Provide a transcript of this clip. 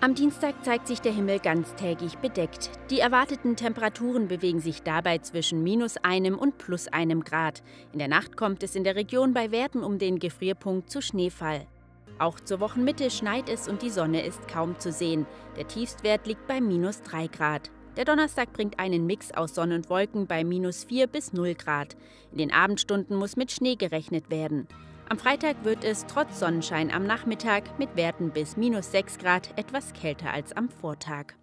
Am Dienstag zeigt sich der Himmel ganztägig bedeckt. Die erwarteten Temperaturen bewegen sich dabei zwischen -1 und +1 Grad. In der Nacht kommt es in der Region bei Werten um den Gefrierpunkt zu Schneefall. Auch zur Wochenmitte schneit es und die Sonne ist kaum zu sehen. Der Tiefstwert liegt bei -3 Grad. Der Donnerstag bringt einen Mix aus Sonne und Wolken bei -4 bis 0 Grad. In den Abendstunden muss mit Schnee gerechnet werden. Am Freitag wird es trotz Sonnenschein am Nachmittag mit Werten bis -6 Grad etwas kälter als am Vortag.